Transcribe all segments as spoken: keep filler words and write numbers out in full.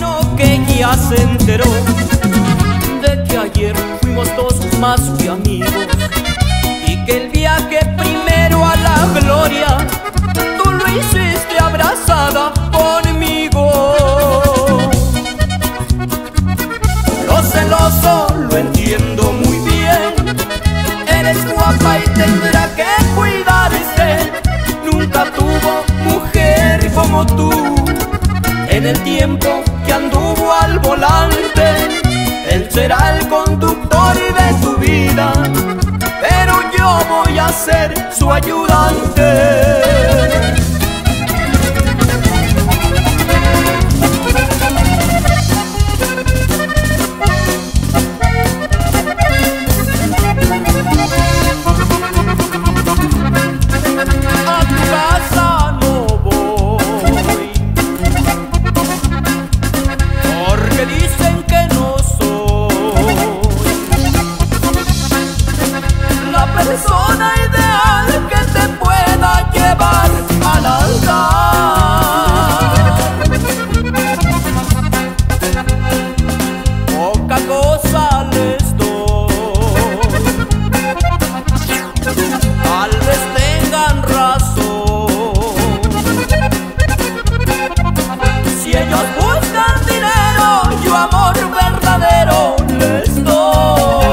uno que ya se enteró de que ayer fuimos dos más que amigos, y que el viaje primero a la gloria tú lo hiciste abrazada conmigo. Lo celoso lo entiendo muy bien, eres guapa y tendrá que cuidarte. Nunca tuvo mujer como tú en el tiempo que anduvo al volante. Él será el conductor de tu vida, pero yo voy a ser su ayudante. Persona ideal que te pueda llevar al altar. Poca cosa les doy, tal vez tengan razón. Si ellos buscan dinero, yo amor verdadero les doy.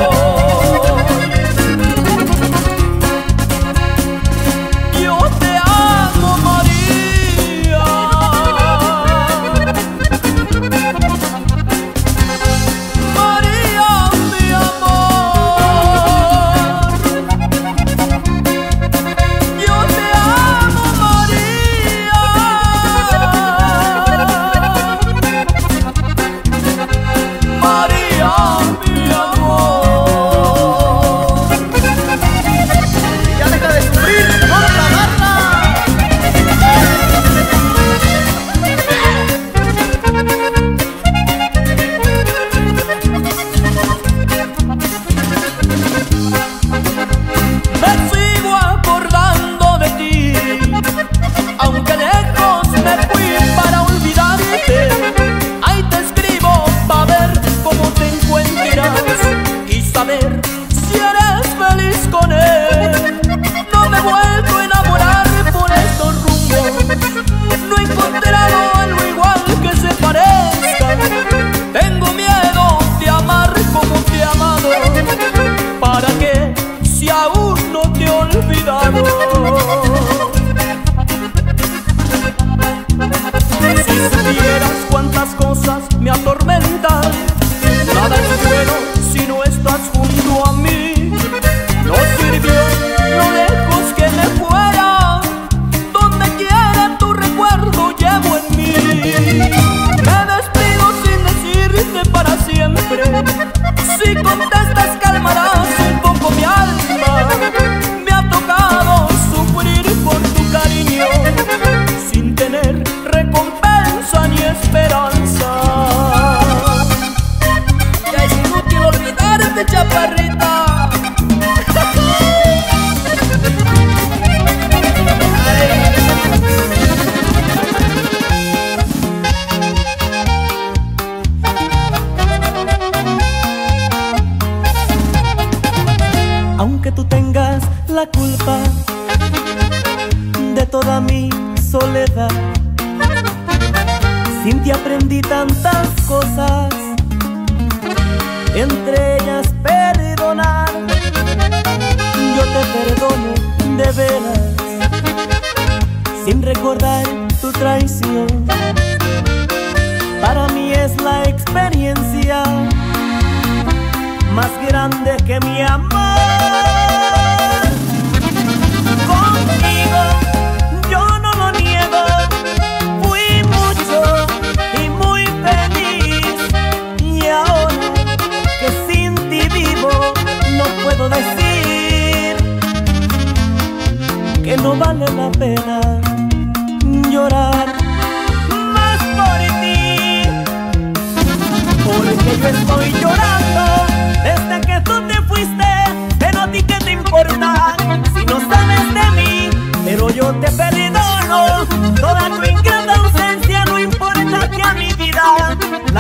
Si supieras cuántas cosas me atormentan, nada es bueno si no estás junto a mí. No sirvió lo lejos que me fuera, donde quiera tu recuerdo llevo en mí. Me despido sin decirte para siempre, si contestas calmarás un poco mi alma. Me ha tocado sufrir por tu cariño, sin tener recompensa ni esperanza. Ya es inútil olvidarte, chaparrita. Aunque tú tengas la culpa de toda mi soledad, sin ti aprendí tantas cosas, entre ellas perdonar. Yo te perdono de veras, sin recordar tu traición. Para mí es la experiencia más grande que mi amor. Contigo yo no lo niego, fui mucho y muy feliz, y ahora que sin ti vivo no puedo decir que no vale la pena llorar más por ti, porque yo estoy llorando desde que tú te fuiste, pero a ti qué te importa si no sabes de mí. Pero yo te perdono toda tu ingrata ausencia, no importa que a mi vida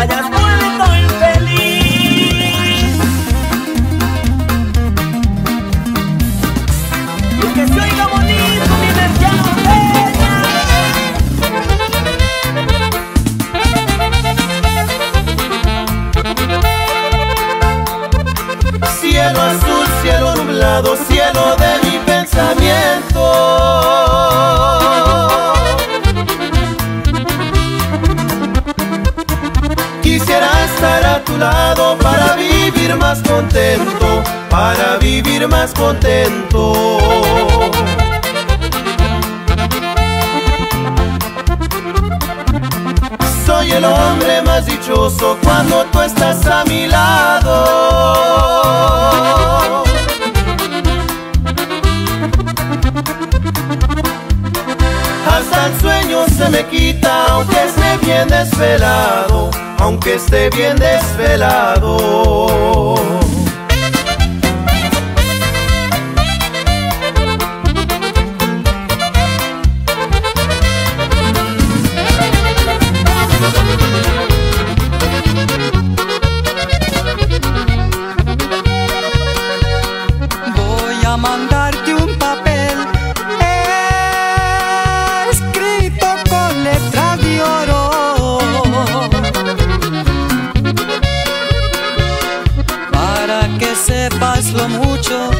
cielo de mi pensamiento. Quisiera estar a tu lado para vivir más contento, para vivir más contento. Soy el hombre más dichoso cuando tú estás a mi lado. Hasta el sueño se me quita aunque esté bien desvelado, aunque esté bien desvelado. Voy a mandarte un papel escrito con letras de oro, para que sepas lo mucho